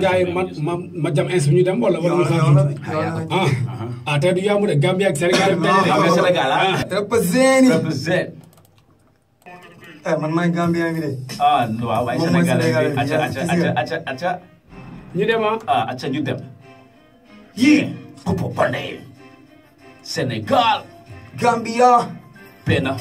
gars yi ma jam ins bi ñu dem wala ah tey du yomb de Gambie ak Sénégal Sénégal represent man maay Gambien bi de waaw waaye Sénégal acca ñu dem acca ñu dem yi popo pande Sénégal Gambia pena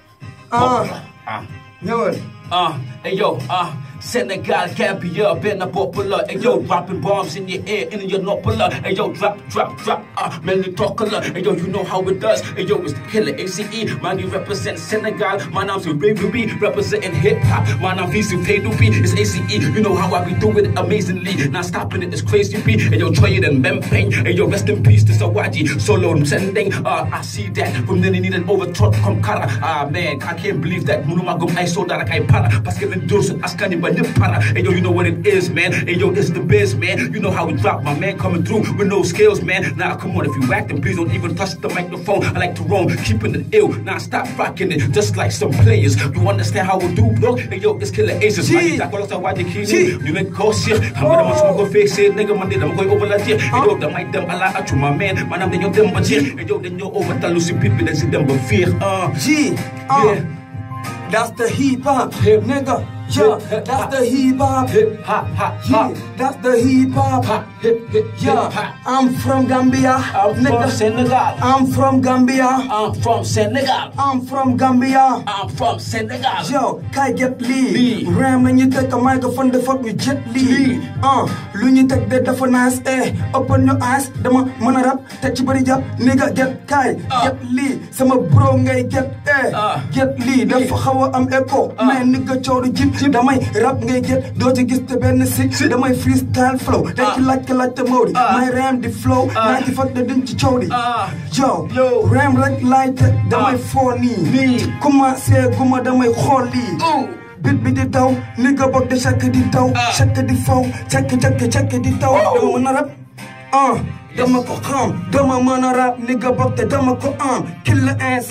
ñëwal hey yo, Senegal, Gambia, been a popular. Hey yo, dropping bombs in your ear, in your nopula. Hey yo, drop, man, you talk a lot. Hey yo, you know how it does. Hey yo, it's the killer ACE. Man, you represent Senegal. My name's Baby B, representing hip hop. My name's VC P, it's ACE. You know how I be doing it amazingly. Not stopping it, it's crazy B. Hey yo, try it and Mempeng. Hey yo, rest in peace to Sawaji. Solo, I'm sending. I see that from then they need an overthrow from Kara. Man, I can't believe that. Munumagum, I saw that I can't para. Pascal Dursun, Askani, but hey yo, you know what it is, man. Hey yo, it's the biz, man. You know how we drop, my man coming through with no skills, man. Now come on, if you acting, please don't even touch the microphone. I like to roam, keeping it ill. Now stop rocking it, just like some players. You understand how we do, bro? Hey yo, it's killer aces. You make call shit. I'm gonna go fix it, nigga. Monday, I'm going over like it. Hey yo, the mic them a lot at you, my man. Man, I'm the young them, but hey yo, then you're over the Lucy people that see them, but fear. Yeah. That's the hip hop, nigga. Yeah, that's the hip hop. Yeah, that's the hip hop. Yeah, I'm from Gambia. I'm from Senegal. I'm from Gambia. I'm from Senegal. I'm from Gambia. I'm from Senegal. Yo, Kai Get Lee. Ram when you take a microphone, the fuck with Jet Lee. Lu ñu teg de dafa nice, open your eyes, dama mën a rap, teg ci bari jàpp, nigga get Kai, Get Lee, sama bro ngay get Lee, dafa xaw a am écho, mais nigga cooru jib, damay rap ngay get, doo ci gis te benn sick, damay freestyle flow, teg ci laaj te Modi, may ram di flow, naa ci fat de duñ ci coow di, yo, ram rek laay teg, damay foo nii, commencé guma damay xool lii. Bit bi di daw nigga bok de chaque di daw chaque di faw chaque di daw dama mën a rap dama ko xam dama mën a rap nigga bok te dama ko killer ass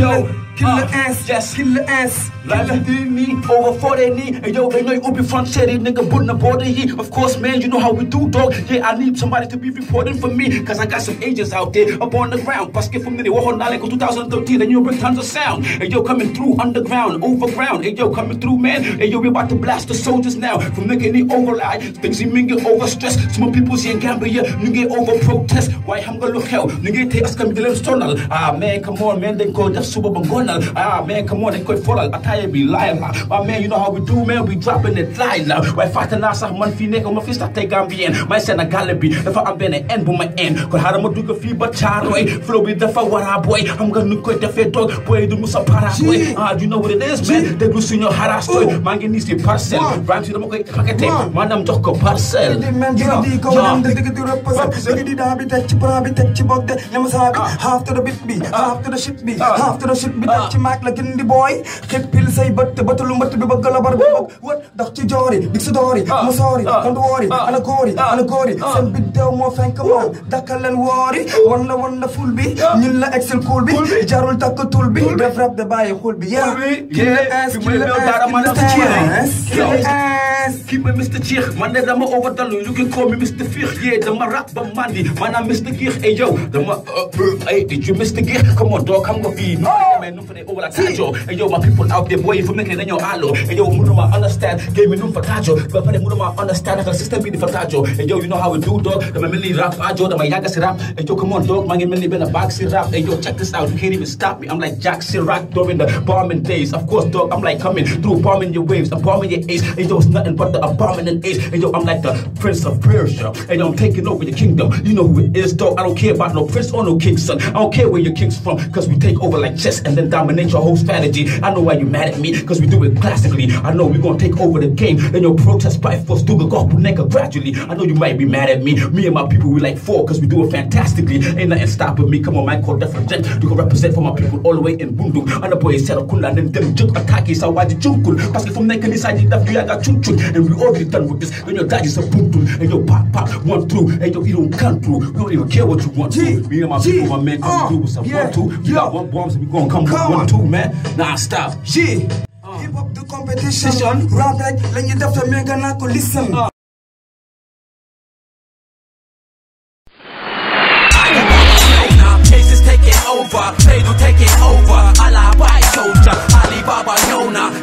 Like me, over 40 knee, and yo, they know you be front city, nigga, putting the border here. Of course, man, you know how we do, dog. Yeah, I need somebody to be reporting for me, cause I got some agents out there up on the ground. Paske from the war on 2013, and you bring tons of sound. And yo, coming through underground, overground. And yo, coming through, man. And yo, we about to blast the soldiers now. From making the override, things you mean get over stress. Some people see in Gambia, you get over protest. Why I'm gonna look hell, nigga, take us come to the man, come on, man, they go just super bangonal. Man, come on, they go for I be lying, my man, you know how we do, man. We dropping it live now. Why fighting last month, nigga, my fist I take Gambien. My son, a galaby. If I'm been an end, but my end. Cause how I'm gonna do a fee, but Charway, flow with the fire, boy. I'm gonna quit the fed dog, boy, do Musa Paraguay. You know what it is, man. They do see your harass toy. Man, you need to parcel. Rhyme to the market, man, I'm talking parcel. Half to the bit be, half to the shit be, half to the shit be, touch your mic like in the boy. Hit pill say, but the battle to be bagala. What? Dr. Jory, Dixadori, I'm sorry, don't worry, and a gory, some bit down more fan come on, Dakal and worry, wonderful be, Nilla Excel cool be, Jarul Taco tool be, wrap the buy whole be, keep me Mr. Chick, man, I'm over the you can call me Mr. Fish, yeah, the Marap, the Mandy, man, I'm Mr. Gear, hey yo, hey, did you Mr. Gear? Come on, dog, I'm gonna be, man, no for the over like Tajo, hey yo, my people out there, boy, if you make it in your allo, hey yo, Munuma understand, gave me room for Tajo, but when Munuma understand, I can system be for Tajo, hey yo, you know how we do, dog, the Mamili rap, Ajo, the Mayagas rap, hey yo, come on, dog, man, Mili been a boxy rap, hey yo, check this out, you can't even stop me, I'm like Jack Chirac during the bombing days, of course, dog, I'm like coming through, bombing your waves, I'm bombing your ace, hey yo, it's nothing but the abominant ace, hey yo, I'm like the Prince of Persia, hey yo, I'm taking over your kingdom, you know who it is, dog, I don't care about no prince or no king's son, I don't care where your king's from, cause we take over like chess and then dominate your whole strategy, I know why you mad at me, cause we do it classically, I know we gonna take over the game, then your protest by force, do the gospel nigga gradually, I know you might be mad at me and my people, we like 4, cause we do it fantastically, ain't nothing stopping me, come on man, call different, you can represent for my people all the way in Bundu, and the boy said, and then them juk attack so why the chunkul, cause from Nike inside you got chunk, and we already done with this, and your dad is a buntu, and your pop one through, and you don't come through, we don't even care what you want to, me and my people, my man, come through with some 1, 2, you got 1 bombs, and we gonna come 1, 2, man, nah stop, hip hop the competition, rap like, let you have to make a listen.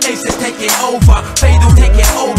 Ace is taking over, Fatal taking over.